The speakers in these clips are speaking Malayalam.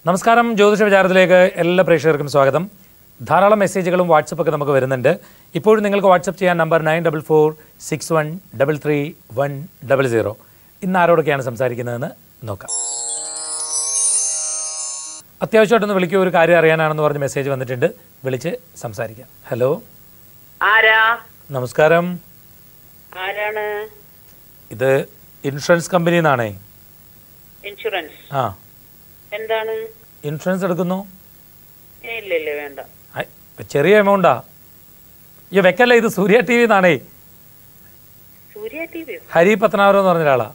നമസ്കാരം, ജ്യോതിഷ വിചാരത്തിലേക്ക് എല്ലാ പ്രേക്ഷകർക്കും സ്വാഗതം. ധാരാളം മെസ്സേജുകളും വാട്സപ്പൊക്കെ നമുക്ക് വരുന്നുണ്ട്. ഇപ്പോഴും നിങ്ങൾക്ക് വാട്സപ്പ് ചെയ്യാൻ നമ്പർ 9446133100. ഇന്ന് ആരോടൊക്കെയാണ് സംസാരിക്കുന്നതെന്ന് നോക്കാം. അത്യാവശ്യമായിട്ടൊന്ന് വിളിക്കുക, ഒരു കാര്യം അറിയാനാണെന്ന് പറഞ്ഞ് മെസ്സേജ് വന്നിട്ടുണ്ട്. വിളിച്ച് സംസാരിക്കാം. ഹലോ, ആരാ? നമസ്കാരം. ആരാണ്? ഇത് ഇൻഷുറൻസ് കമ്പനിയിൽ നിന്നാണേ. ഇൻഷുറൻസ്? ആ, എന്താണ്? ഇൻഷുറൻസ് എടുക്കുന്നു? ഇല്ല ഇല്ല, വേണ്ട. ചെറിയ എമൗണ്ടാ. ഈ വെക്കല്ല, ഇത് സൂര്യ ടി വി എന്നാണേ. സൂര്യ ടിവി? ഹരി പത്തനാപുരം എന്ന് പറഞ്ഞ ഒരാളാ.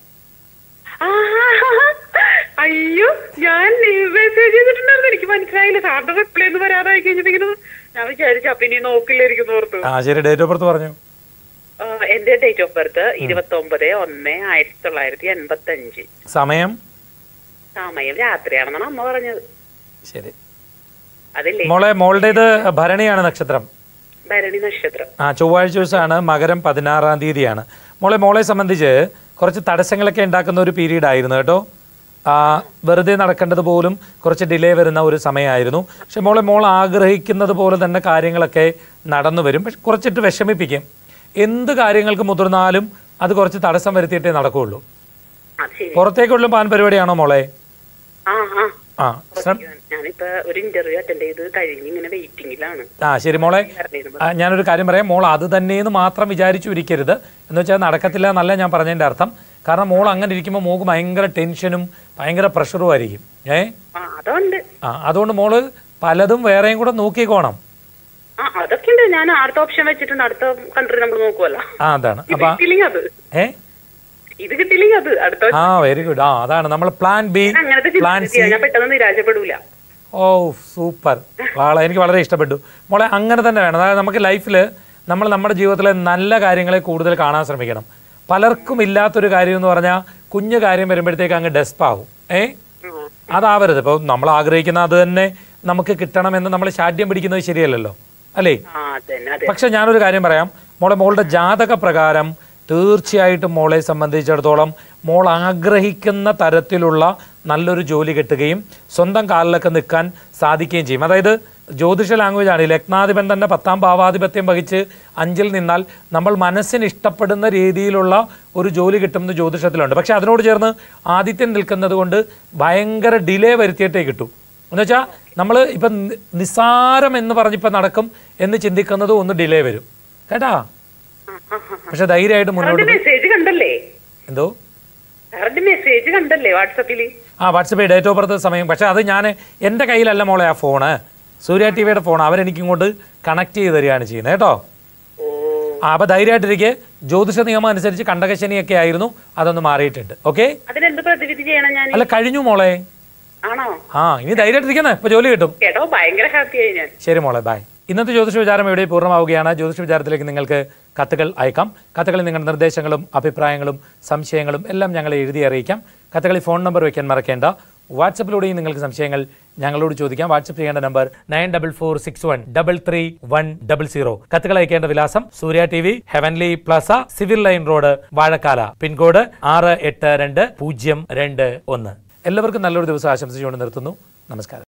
അയ്യോ, ഞാൻ മെസ്സേജ് ചെയ്തിട്ടുണ്ടായിരുന്നു, എനിക്ക് മനസ്സിലായില്ല. സാറിന്റെ റിപ്ലൈ ഒന്നും വരാതായി കഴിഞ്ഞിരിക്കുന്നു. ഞാൻ വിചാരിച്ചു അപ്പൊ ഇനി നോക്കില്ലായിരിക്കും ഓർത്തു. ആ ശരി, ഡേറ്റ് ഓഫ് ബർത്ത് പറഞ്ഞു. എന്റെ ഡേറ്റ് ഓഫ് ബർത്ത് 29/1/1985. സമയം രാത്രിയാണെന്നാണ് അമ്മ പറഞ്ഞത്. ശരി. അതല്ലേ മോളുടെ ഇത് ഭരണിയാണ് നക്ഷത്രം. ഭരണി നക്ഷത്രം. ആ, ചൊവ്വാഴ്ച ദിവസമാണ്. മകരം 16-ാം തീയതിയാണ്. മോളെ സംബന്ധിച്ച് കുറച്ച് തടസ്സങ്ങളൊക്കെ ഉണ്ടാക്കുന്ന ഒരു പീരീഡ് ആയിരുന്നു കേട്ടോ. വെറുതെ നടക്കേണ്ടത് പോലും കുറച്ച് ഡിലേ വരുന്ന ഒരു സമയമായിരുന്നു. പക്ഷെ മോൾ ആഗ്രഹിക്കുന്നത് പോലെ തന്നെ കാര്യങ്ങളൊക്കെ നടന്നു വരും. പക്ഷെ കുറച്ചിട്ട് വിഷമിപ്പിക്കും. എന്ത് കാര്യങ്ങൾക്ക് മുതിർന്നാലും അത് കുറച്ച് തടസ്സം വരുത്തിയിട്ടേ നടക്കുകയുള്ളൂ. പുറത്തേക്കുള്ള പാൻ പരിപാടിയാണോ മോളെ? ഞാനിപ്പോ ഒരു ഇന്റർവ്യൂ അറ്റൻഡ് ചെയ്ത് കഴിഞ്ഞ് ഇങ്ങനെ വെയിറ്റിംഗിലാണ്. ശരി മോളെ, ഞാനൊരു കാര്യം പറയാം. മോൾ അത് തന്നെയെന്ന് മാത്രം വിചാരിച്ചു ഇരിക്കരുത്. എന്ന് വെച്ചാൽ നടക്കത്തില്ല എന്നല്ല ഞാൻ പറഞ്ഞതിന്റെ അർത്ഥം. കാരണം മോൾ അങ്ങനെ ഇരിക്കുമ്പോൾ മോൾക്ക് ഭയങ്കര ടെൻഷനും ഭയങ്കര പ്രഷറും ആയിരിക്കും. അതുകൊണ്ട് മോള് പലതും വേറെയും കൂടെ നോക്കിക്കോണം. അതൊക്കെ ഉണ്ട്. ഞാൻ അടുത്ത ഓപ്ഷൻ വെച്ചിട്ടുണ്ട്. അടുത്ത കൺട്രി നമ്മൾ നോക്കുമല്ലോ. അതാണ്. അപ്പൊ ഇത് കിട്ടിയില്ലെങ്കിൽ അത് അടുത്ത. Very good. അതാണ് നമ്മൾ പ്ലാൻ ബി, പ്ലാൻ സി. ഞാൻ പെട്ടെന്ന് നിരാശപ്പെടൂല. ഓ സൂപ്പർ, എനിക്ക് വളരെ ഇഷ്ടപ്പെട്ടു മോളെ. അങ്ങനെ തന്നെ വേണം. അതായത് നമുക്ക് ലൈഫിൽ നമ്മൾ നമ്മുടെ ജീവിതത്തിലെ നല്ല കാര്യങ്ങളെ കൂടുതൽ കാണാൻ ശ്രമിക്കണം. പലർക്കും ഇല്ലാത്തൊരു കാര്യം എന്ന് പറഞ്ഞാൽ കുഞ്ഞു കാര്യം വരുമ്പോഴത്തേക്ക് അങ്ങ് ഡെസ്പാകും. അതാവരുത്. ഇപ്പോൾ നമ്മൾ ആഗ്രഹിക്കുന്ന അത് തന്നെ നമുക്ക് കിട്ടണമെന്ന് നമ്മൾ ശാഠ്യം പിടിക്കുന്നത് ശരിയല്ലല്ലോ, അല്ലേ? പക്ഷെ ഞാനൊരു കാര്യം പറയാം. മോളുടെ ജാതക പ്രകാരം തീർച്ചയായിട്ടും മോളെ സംബന്ധിച്ചിടത്തോളം മോൾ ആഗ്രഹിക്കുന്ന തരത്തിലുള്ള നല്ലൊരു ജോലി കിട്ടുകയും സ്വന്തം കാലിലൊക്കെ നിൽക്കാൻ സാധിക്കുകയും ചെയ്യും. അതായത് ജ്യോതിഷ ലാംഗ്വേജ് ആണ്. ലഗ്നാധിപൻ തന്നെ 10ാം ഭാവാധിപത്യം വഹിച്ച് 5-ൽ നിന്നാൽ നമ്മൾ മനസ്സിന് ഇഷ്ടപ്പെടുന്ന രീതിയിലുള്ള ഒരു ജോലി കിട്ടുമെന്ന് ജ്യോതിഷത്തിലുണ്ട്. പക്ഷെ അതിനോട് ചേർന്ന് ആദിത്യൻ നിൽക്കുന്നത് കൊണ്ട് ഭയങ്കര ഡിലേ വരുത്തിയിട്ടേ കിട്ടും. എന്നുവെച്ചാൽ നമ്മൾ ഇപ്പം നിസ്സാരം എന്ന് പറഞ്ഞിപ്പോൾ നടക്കും എന്ന് ചിന്തിക്കുന്നത് ഒന്ന് ഡിലേ വരും കേട്ടാ. പക്ഷെ ധൈര്യമായിട്ട് മുന്നോട്ട്. എന്തോ വാട്സപ്പിൽ ഡേറ്റ് ഓഫ് ബർത്ത് സമയം. പക്ഷെ അത് ഞാൻ എൻ്റെ കയ്യിലല്ല മോളെ, ആ ഫോണ് സൂര്യ ടി വിയുടെ ഫോൺ. അവരെനിക്ക് ഇങ്ങോട്ട് കണക്ട് ചെയ്ത് തരികയാണ് ചെയ്യുന്നത് കേട്ടോ. അപ്പൊ ധൈര്യമായിട്ടിരിക്കെ. ജ്യോതിഷ നിയമം അനുസരിച്ച് കണ്ടകശനിയൊക്കെ ആയിരുന്നു, അതൊന്ന് മാറിയിട്ടുണ്ട്. ഓക്കെ, അല്ല കഴിഞ്ഞു മോളെ. ഇനി ധൈര്യമായിട്ടിരിക്കുന്നേ, ഇപ്പൊ ജോലി കിട്ടും. ശരി മോളെ, ബൈ. ഇന്നത്തെ ജ്യോതിഷ വിചാരം ഇവിടെ പൂർണ്ണമാവുകയാണ്. ജ്യോതിഷ വിചാരത്തിലേക്ക് നിങ്ങൾക്ക് കത്തുകൾ അയക്കാം. കത്തുകളിൽ നിങ്ങളുടെ നിർദ്ദേശങ്ങളും അഭിപ്രായങ്ങളും സംശയങ്ങളും എല്ലാം ഞങ്ങളെ എഴുതി അറിയിക്കാം. കത്തുകളിൽ ഫോൺ നമ്പർ വയ്ക്കാൻ മറക്കേണ്ട. വാട്സപ്പിലൂടെയും നിങ്ങൾക്ക് സംശയങ്ങൾ ഞങ്ങളോട് ചോദിക്കാം. വാട്സപ്പ് ചെയ്യേണ്ട നമ്പർ 9446133100. കത്തുകൾ അയക്കേണ്ട വിലാസം Surya T V, heavenly plaza, civil line road, Vazhakkala, pincode 682021. എല്ലാവർക്കും നല്ലൊരു ദിവസം ആശംസിച്ചുകൊണ്ട് നിർത്തുന്നു. നമസ്കാരം.